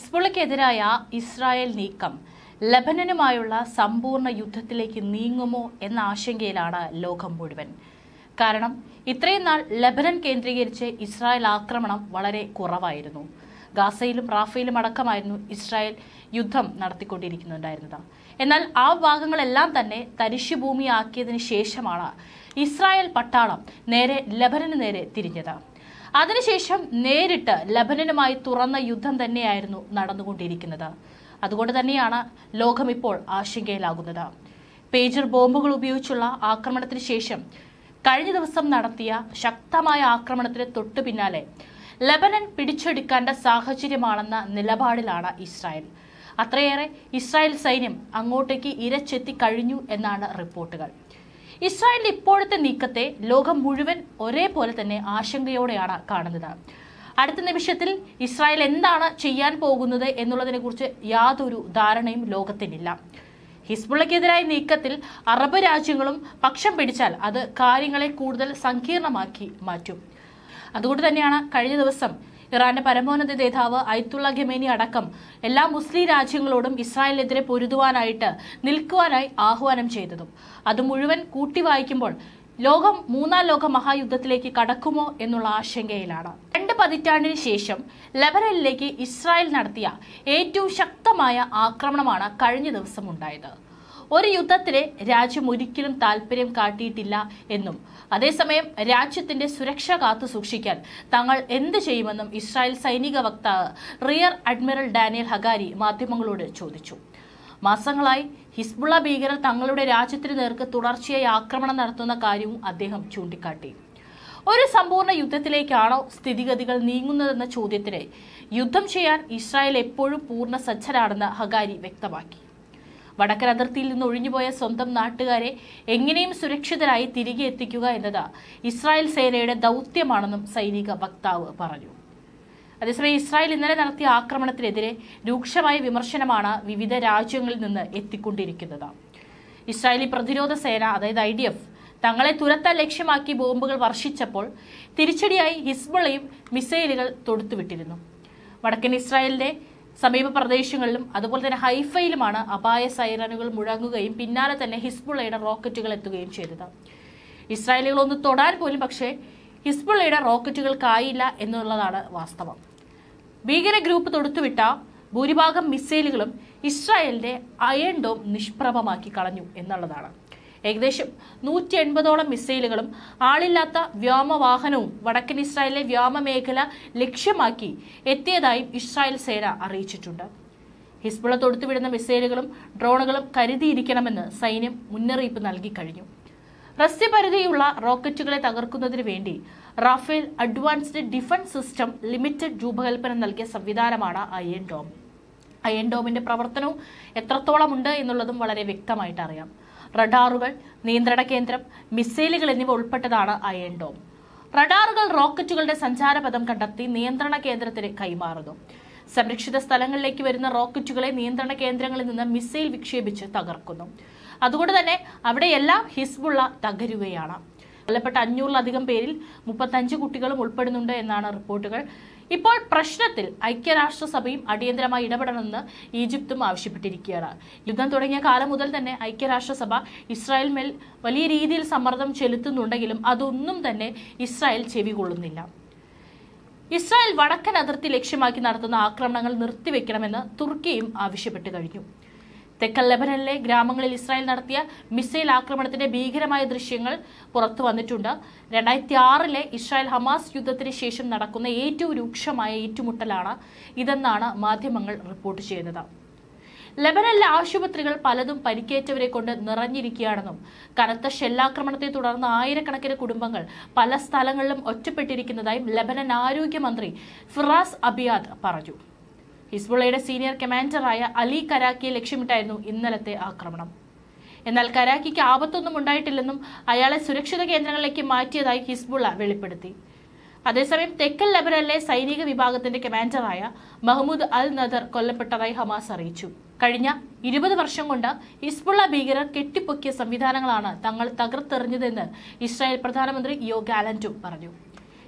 ഹിസ്ബുള്ളക്കെതിരായ Israel നീക്കം ലെബനനുമായുള്ള സമ്പൂർണ്ണ യുദ്ധത്തിലേക്ക് നീങ്ങുമോ എന്ന ആശങ്കയിലാണ് ലോകം മുഴുവൻ. കാരണം ഇത്രയും നാൾ ലെബനൻ കേന്ദ്രീകരിച്ച് ഇസ്രായേൽ ആക്രമണം വളരെ കുറവായിരുന്നു. ഗാസയിലും റാഫയിലും അടക്കമായിരുന്നു ഇസ്രായേൽ യുദ്ധം നടത്തിക്കൊണ്ടിരിക്കുന്നുണ്ടായിരുന്നത്. എന്നാൽ ആ ഭാഗങ്ങളെല്ലാം തന്നെ തരിശുഭൂമിയാക്കിയതിനു ശേഷമാണ് ഇസ്രായേൽ പട്ടാളം നേരെ ലെബനന് നേരെ തിരിഞ്ഞത്. അതിനുശേഷം നേരിട്ട് ലെബനനുമായി തുറന്ന യുദ്ധം തന്നെയായിരുന്നു നടന്നുകൊണ്ടിരിക്കുന്നത്. അതുകൊണ്ട് തന്നെയാണ് ലോകം ഇപ്പോൾ ആശങ്കയിലാകുന്നത്. പേജർ ബോംബുകൾ ഉപയോഗിച്ചുള്ള ആക്രമണത്തിന് ശേഷം കഴിഞ്ഞ ദിവസം നടത്തിയ ശക്തമായ ആക്രമണത്തിന് തൊട്ടു പിന്നാലെ ലെബനൻ പിടിച്ചെടുക്കേണ്ട സാഹചര്യമാണെന്ന നിലപാടിലാണ് ഇസ്രായേൽ. അത്രയേറെ ഇസ്രായേൽ സൈന്യം അങ്ങോട്ടേക്ക് ഇരച്ചെത്തി കഴിഞ്ഞു എന്നാണ് റിപ്പോർട്ടുകൾ. ഇസ്രായേലിന്റെ ഇപ്പോഴത്തെ നീക്കത്തെ ലോകം മുഴുവൻ ഒരേപോലെ തന്നെ ആശങ്കയോടെയാണ് കാണുന്നത്. അടുത്ത നിമിഷത്തിൽ ഇസ്രായേൽ എന്താണ് ചെയ്യാൻ പോകുന്നത് എന്നുള്ളതിനെ കുറിച്ച് യാതൊരു ധാരണയും ലോകത്തിനില്ല. ഹിസ്ബുള്ളക്കെതിരായ നീക്കത്തിൽ അറബ് രാജ്യങ്ങളും പക്ഷം പിടിച്ചാൽ അത് കാര്യങ്ങളെ കൂടുതൽ സങ്കീർണമാക്കി മാറ്റും. അതുകൊണ്ട് തന്നെയാണ് കഴിഞ്ഞ ദിവസം ഇറാന്റെ പരമോന്നത നേതാവ് അയത്തുള്ള ഖമേനി അടക്കം എല്ലാ മുസ്ലിം രാജ്യങ്ങളോടും ഇസ്രായേലിനെതിരെ പൊരുതുവാനായിട്ട് നിൽക്കുവാനായി ആഹ്വാനം ചെയ്തതും. അത് മുഴുവൻ കൂട്ടി വായിക്കുമ്പോൾ ലോകം മൂന്നാം ലോക മഹായുദ്ധത്തിലേക്ക് കടക്കുമോ എന്നുള്ള ആശങ്കയിലാണ്. 2 പതിറ്റാണ്ടിന് ശേഷം ലെബനനിലേക്ക് ഇസ്രായേൽ നടത്തിയ ഏറ്റവും ശക്തമായ ആക്രമണമാണ് കഴിഞ്ഞ ദിവസം ഉണ്ടായത്. ഒരു യുദ്ധത്തിന് രാജ്യം ഒരിക്കലും താല്പര്യം കാട്ടിയിട്ടില്ല എന്നും അതേസമയം രാജ്യത്തിന്റെ സുരക്ഷ കാത്തു സൂക്ഷിക്കാൻ തങ്ങൾ എന്ത് ചെയ്യുമെന്നും ഇസ്രായേൽ സൈനിക വക്താവ് റിയർ അഡ്മിറൽ ഡാനിയൽ ഹഗാരി മാധ്യമങ്ങളോട് ചോദിച്ചു. മാസങ്ങളായി ഹിസ്ബുള്ള ഭീകരർ തങ്ങളുടെ രാജ്യത്തിന് നേർക്ക് തുടർച്ചയായി ആക്രമണം നടത്തുന്ന കാര്യവും അദ്ദേഹം ചൂണ്ടിക്കാട്ടി. ഒരു സമ്പൂർണ്ണ യുദ്ധത്തിലേക്കാണോ സ്ഥിതിഗതികൾ നീങ്ങുന്നതെന്ന ചോദ്യത്തിന് യുദ്ധം ചെയ്യാൻ ഇസ്രായേൽ എപ്പോഴും പൂർണ്ണ സജ്ജരാണെന്ന് ഹഗാരി വ്യക്തമാക്കി. വടക്കൻ അതിർത്തിയിൽ നിന്ന് ഒഴിഞ്ഞുപോയ സ്വന്തം നാട്ടുകാരെ എങ്ങനെയും സുരക്ഷിതരായി തിരികെ എത്തിക്കുക എന്നത് ഇസ്രായേൽ സേനയുടെ ദൗത്യമാണെന്നും സൈനിക വക്താവ് പറഞ്ഞു. അതേസമയം ഇസ്രായേൽ ഇന്നലെ നടത്തിയ ആക്രമണത്തിനെതിരെ രൂക്ഷമായ വിമർശനമാണ് വിവിധ രാജ്യങ്ങളിൽ നിന്ന് എത്തിക്കൊണ്ടിരിക്കുന്നത്. ഇസ്രായേലി പ്രതിരോധ സേന അതായത് IDF തങ്ങളെ തുരത്താൻ ലക്ഷ്യമാക്കി ബോംബുകൾ വർഷിച്ചപ്പോൾ തിരിച്ചടിയായി ഹിസ്ബുള്ളയും മിസൈലുകൾ തൊടുത്തുവിട്ടിരുന്നു. വടക്കൻ ഇസ്രായേലിന്റെ സമീപ പ്രദേശങ്ങളിലും അതുപോലെ തന്നെ ഹൈഫയിലുമാണ് അപായ സൈറനുകൾ മുഴങ്ങുകയും പിന്നാലെ തന്നെ ഹിസ്ബുള്ളയുടെ റോക്കറ്റുകൾ എത്തുകയും ചെയ്തത്. ഇസ്രായേലുകൾ ഒന്ന് തൊടാൻ പോലും പക്ഷേ ഹിസ്ബുള്ളയുടെ റോക്കറ്റുകൾക്കായില്ല എന്നുള്ളതാണ് വാസ്തവം. ഭീകര ഗ്രൂപ്പ് തൊടുത്തുവിട്ട ഭൂരിഭാഗം മിസൈലുകളും ഇസ്രായേലിന്റെ അയൺ ഡോം നിഷ്പ്രഭമാക്കി കളഞ്ഞു എന്നുള്ളതാണ്. ഏകദേശം 180ഓളം മിസൈലുകളും ആളില്ലാത്ത വ്യോമവാഹനവും വടക്കൻ ഇസ്രായേലിലെ വ്യോമമേഖല ലക്ഷ്യമാക്കി എത്തിയതായും ഇസ്രായേൽ സേന അറിയിച്ചിട്ടുണ്ട്. ഹിസ്ബുള്ള തൊടുത്തുവിടുന്ന മിസൈലുകളും ഡ്രോണുകളും കരുതിയിരിക്കണമെന്ന് സൈന്യം മുന്നറിയിപ്പ് നൽകി കഴിഞ്ഞു. റസ്യപരിധിയുള്ള റോക്കറ്റുകളെ തകർക്കുന്നതിന് വേണ്ടി Rafael advanced defence system limited രൂപകൽപ്പന നൽകിയ സംവിധാനമാണ് അയൺ ഡോം. അയൺ ഡോമിന്റെ പ്രവർത്തനവും എത്രത്തോളം ഉണ്ട് എന്നുള്ളതും വളരെ വ്യക്തമായിട്ട് അറിയാം. റഡാറുകൾ, നിയന്ത്രണ കേന്ദ്രം, മിസൈലുകൾ എന്നിവ ഉൾപ്പെട്ടതാണ് അയൺ ഡോം. റഡാറുകൾ റോക്കറ്റുകളുടെ സഞ്ചാരപഥം കണ്ടെത്തി നിയന്ത്രണ കേന്ദ്രത്തിന് കൈമാറുന്നു. സംരക്ഷിത സ്ഥലങ്ങളിലേക്ക് വരുന്ന റോക്കറ്റുകളെ നിയന്ത്രണ കേന്ദ്രങ്ങളിൽ നിന്ന് മിസൈൽ വിക്ഷേപിച്ച് തകർക്കുന്നു. അതുകൊണ്ട് തന്നെ അവിടെയെല്ലാം ഹിസ്ബുള്ള തകരുകയാണ്. കൊല്ലപ്പെട്ട 500-ലധികം പേരിൽ 35 കുട്ടികളും ഉൾപ്പെടുന്നുണ്ട് എന്നാണ് റിപ്പോർട്ടുകൾ. ഇപ്പോൾ പ്രശ്നത്തിൽ ഐക്യരാഷ്ട്രസഭയും അടിയന്തരമായി ഇടപെടണമെന്ന് ഈജിപ്തും ആവശ്യപ്പെട്ടിരിക്കുകയാണ്. യുദ്ധം തുടങ്ങിയ കാലം മുതൽ തന്നെ ഐക്യരാഷ്ട്രസഭ ഇസ്രായേൽ മേൽ വലിയ രീതിയിൽ സമ്മർദ്ദം ചെലുത്തുന്നുണ്ടെങ്കിലും അതൊന്നും തന്നെ ഇസ്രായേൽ ചെവികൊള്ളുന്നില്ല. ഇസ്രായേൽ വടക്കൻ അതിർത്തി ലക്ഷ്യമാക്കി നടത്തുന്ന ആക്രമണങ്ങൾ നിർത്തിവെക്കണമെന്ന് തുർക്കിയും ആവശ്യപ്പെട്ടു കഴിഞ്ഞു. തെക്കൻ ലെബനനിലെ ഗ്രാമങ്ങളിൽ ഇസ്രായേൽ നടത്തിയ മിസൈൽ ആക്രമണത്തിന്റെ ഭീകരമായ ദൃശ്യങ്ങൾ പുറത്തു വന്നിട്ടുണ്ട്. 2006-ലെ ഇസ്രായേൽ ഹമാസ് യുദ്ധത്തിന് ശേഷം നടക്കുന്ന ഏറ്റവും രൂക്ഷമായ ഏറ്റുമുട്ടലാണ് ഇതെന്നാണ് മാധ്യമങ്ങൾ റിപ്പോർട്ട് ചെയ്യുന്നത്. ലെബനനിലെ ആശുപത്രികൾ പലതും പരിക്കേറ്റവരെ കൊണ്ട് നിറഞ്ഞിരിക്കുകയാണെന്നും കനത്ത ഷെല്ലാക്രമണത്തെ തുടർന്ന് ആയിരക്കണക്കിന് കുടുംബങ്ങൾ പല സ്ഥലങ്ങളിലും ഒറ്റപ്പെട്ടിരിക്കുന്നതായും ലെബനൻ ആരോഗ്യമന്ത്രി ഫിറാസ് അബിയാദ് പറഞ്ഞു. ഹിസ്ബുള്ളയുടെ സീനിയർ കമാൻഡറായ അലി കരാക്കിയെ ലക്ഷ്യമിട്ടായിരുന്നു ഇന്നലത്തെ ആക്രമണം. എന്നാൽ കരാക്കിക്ക് ആപത്തൊന്നും ഉണ്ടായിട്ടില്ലെന്നും അയാളെ സുരക്ഷിത കേന്ദ്രങ്ങളിലേക്ക് മാറ്റിയതായി ഹിസ്ബുള്ള വെളിപ്പെടുത്തി. അതേസമയം തെക്കൻ ലെബനനിലെ സൈനിക വിഭാഗത്തിന്റെ കമാൻഡറായ മഹ്മൂദ് അൽ നദർ കൊല്ലപ്പെട്ടതായി ഹമാസ് അറിയിച്ചു. കഴിഞ്ഞ 20 വർഷം കൊണ്ട് ഹിസ്ബുള്ള ഭീകരർ കെട്ടിപ്പൊക്കിയ സംവിധാനങ്ങളാണ് തങ്ങൾ തകർത്തെറിഞ്ഞതെന്ന് ഇസ്രായേൽ പ്രധാനമന്ത്രി യോ ഗാലന്റും പറഞ്ഞു.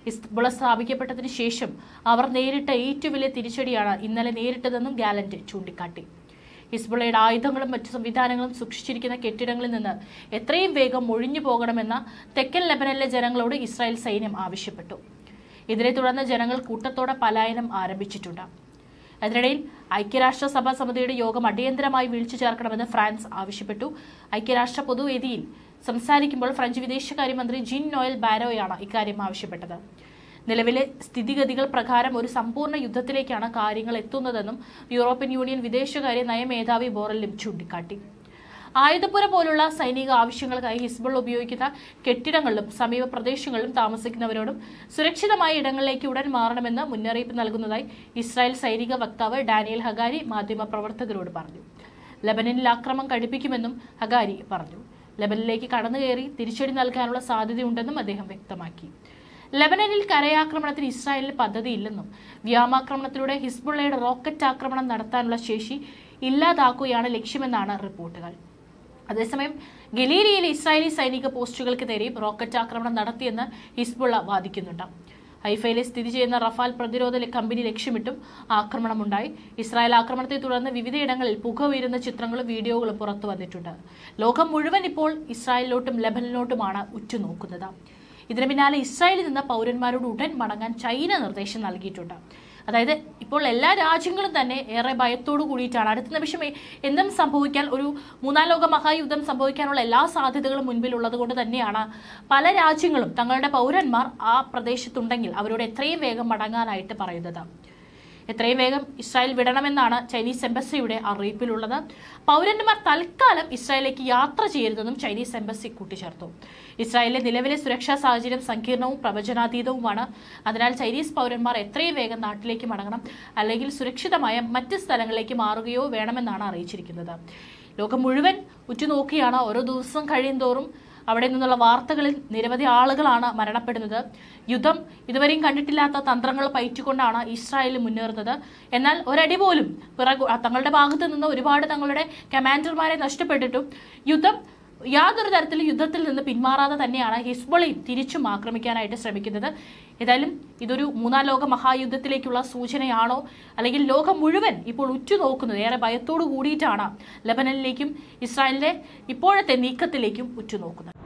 ഹിസ്ബുള്ള സ്ഥാപിക്കപ്പെട്ടതിന് ശേഷം അവർ നേരിട്ട ഏറ്റവും വലിയ തിരിച്ചടിയാണ് ഇന്നലെ നേരിട്ടതെന്നും ഗാലന്റ് ചൂണ്ടിക്കാട്ടി. ഹിസ്ബുള്ളയുടെ ആയുധങ്ങളും മറ്റു സംവിധാനങ്ങളും സൂക്ഷിച്ചിരിക്കുന്ന കെട്ടിടങ്ങളിൽ നിന്ന് എത്രയും വേഗം ഒഴിഞ്ഞു പോകണമെന്ന തെക്കൻ ലെബനനിലെ ജനങ്ങളോട് ഇസ്രായേൽ സൈന്യം ആവശ്യപ്പെട്ടു. ഇതിനെ തുടർന്ന് ജനങ്ങൾ കൂട്ടത്തോടെ പലായനം ആരംഭിച്ചിട്ടുണ്ട്. അതിനിടയിൽ ഐക്യരാഷ്ട്രസഭാ സമിതിയുടെ യോഗം അടിയന്തരമായി വിളിച്ചു ചേർക്കണമെന്ന് ഫ്രാൻസ് ആവശ്യപ്പെട്ടു. ഐക്യരാഷ്ട്ര പൊതുവേദിയിൽ സംസാരിക്കുമ്പോൾ ഫ്രഞ്ച് വിദേശകാര്യമന്ത്രി ജീൻ നോയൽ ബാരോയാണ് ഇക്കാര്യം ആവശ്യപ്പെട്ടത്. നിലവിലെ സ്ഥിതിഗതികൾ പ്രകാരം ഒരു സമ്പൂർണ്ണ യുദ്ധത്തിലേക്കാണ് കാര്യങ്ങൾ എത്തുന്നതെന്നും യൂറോപ്യൻ യൂണിയൻ വിദേശകാര്യ നയമേധാവി ബോറലും ചൂണ്ടിക്കാട്ടി. ആയുധപ്പുര പോലുള്ള സൈനിക ആവശ്യങ്ങൾക്കായി ഹിസ്ബുള്ള ഉപയോഗിക്കുന്ന കെട്ടിടങ്ങളിലും സമീപ പ്രദേശങ്ങളിലും താമസിക്കുന്നവരോടും സുരക്ഷിതമായ ഇടങ്ങളിലേക്ക് ഉടൻ മാറണമെന്ന് മുന്നറിയിപ്പ് നൽകുന്നതായി ഇസ്രായേൽ സൈനിക വക്താവ് ഡാനിയൽ ഹഗാരി മാധ്യമപ്രവർത്തകരോട് പറഞ്ഞു. ലെബനനിൽ ആക്രമണം കടുപ്പിക്കുമെന്നും ഹഗാരി പറഞ്ഞു. ലെബനനിലേക്ക് കടന്നുകയറി തിരിച്ചടി നൽകാനുള്ള സാധ്യതയുണ്ടെന്നും അദ്ദേഹം വ്യക്തമാക്കി. ലെബനനിൽ കരയാക്രമണത്തിന് ഇസ്രായേലിന് പദ്ധതിയില്ലെന്നും വ്യോമാക്രമണത്തിലൂടെ ഹിസ്ബുള്ളയുടെ റോക്കറ്റ് ആക്രമണം നടത്താനുള്ള ശേഷി ഇല്ലാതാക്കുകയാണ് ലക്ഷ്യമെന്നാണ് റിപ്പോർട്ടുകൾ. അതേസമയം ഗലീലിയയിലെ ഇസ്രായേലി സൈനിക പോസ്റ്റുകൾക്ക് നേരെയും റോക്കറ്റ് ആക്രമണം നടത്തിയെന്ന് ഹിസ്ബുള്ള വാദിക്കുന്നുണ്ട്. ഹൈഫയിലെ സ്ഥിതി ചെയ്യുന്ന റഫാൽ പ്രതിരോധ കമ്പനി ലക്ഷ്യമിട്ടും ആക്രമണമുണ്ടായി. ഇസ്രായേൽ ആക്രമണത്തെ തുടർന്ന് വിവിധയിടങ്ങളിൽ പുക ഉയരുന്ന ചിത്രങ്ങളും വീഡിയോകളും പുറത്തു വന്നിട്ടുണ്ട്. ലോകം മുഴുവൻ ഇപ്പോൾ ഇസ്രായേലിലോട്ടും ലെബനനിലോട്ടുമാണ് ഉറ്റുനോക്കുന്നത്. ഇതിന് പിന്നാലെ ഇസ്രായേലിൽ നിന്ന് പൗരന്മാരോട് ഉടൻ മടങ്ങാൻ ചൈന നിർദ്ദേശം നൽകിയിട്ടുണ്ട്. അതായത് ഇപ്പോൾ എല്ലാ രാജ്യങ്ങളും തന്നെ ഏറെ ഭയത്തോടു കൂടിയിട്ടാണ്. അടുത്ത നിമിഷം എന്തും സംഭവിക്കാൻ, ഒരു മൂന്നാം ലോക മഹായുദ്ധം സംഭവിക്കാനുള്ള എല്ലാ സാധ്യതകളും മുൻപിലുള്ളത് കൊണ്ട് തന്നെയാണ് പല രാജ്യങ്ങളും തങ്ങളുടെ പൗരന്മാർ ആ പ്രദേശത്തുണ്ടെങ്കിൽ അവരോട് എത്രയും വേഗം മടങ്ങാനായിട്ട് പറയുന്നത്. എത്രയും വേഗം ഇസ്രായേൽ വിടണമെന്നാണ് ചൈനീസ് എംബസിയുടെ അറിയിപ്പിലുള്ളത്. പൗരന്മാർ തൽക്കാലം ഇസ്രായേലിലേക്ക് യാത്ര ചെയ്യരുതെന്നും ചൈനീസ് എംബസി കൂട്ടിച്ചേർത്തു. ഇസ്രായേലിലെ നിലവിലെ സുരക്ഷാ സാഹചര്യം സങ്കീർണവും പ്രവചനാതീതവുമാണ്. അതിനാൽ ചൈനീസ് പൗരന്മാർ എത്രയും വേഗം നാട്ടിലേക്ക് മടങ്ങണം, അല്ലെങ്കിൽ സുരക്ഷിതമായ മറ്റ് സ്ഥലങ്ങളിലേക്ക് മാറുകയോ വേണമെന്നാണ് അറിയിച്ചിരിക്കുന്നത്. ലോകം മുഴുവൻ ഉറ്റുനോക്കിയാണ്. ഓരോ ദിവസം കഴിയുന്തോറും അവിടെ നിന്നുള്ള വാർത്തകളിൽ നിരവധി ആളുകളാണ് മരണപ്പെടുന്നത്. യുദ്ധം ഇതുവരെയും കണ്ടിട്ടില്ലാത്ത തന്ത്രങ്ങൾ പയറ്റുകൊണ്ടാണ് ഇസ്രായേൽ മുന്നേറുന്നത്. എന്നാൽ ഒരടി പോലും തങ്ങളുടെ ഭാഗത്തു നിന്ന് ഒരുപാട് തങ്ങളുടെ കമാൻഡർമാരെ നഷ്ടപ്പെട്ടിട്ടും യാതൊരു തരത്തിലും യുദ്ധത്തിൽ നിന്ന് പിന്മാറാതെ തന്നെയാണ് ഹിസ്ബുള്ളയും തിരിച്ചും ആക്രമിക്കാനായിട്ട് ശ്രമിക്കുന്നത്. ഏതായാലും ഇതൊരു മൂന്നാം ലോക മഹായുദ്ധത്തിലേക്കുള്ള സൂചനയാണോ, അല്ലെങ്കിൽ ലോകം മുഴുവൻ ഇപ്പോൾ ഉറ്റുനോക്കുന്നത് ഏറെ ഭയത്തോടു കൂടിയിട്ടാണ് ലെബനനിലേക്കും ഇസ്രായേലിന്റെ ഇപ്പോഴത്തെ നീക്കത്തിലേക്കും ഉറ്റുനോക്കുന്നത്.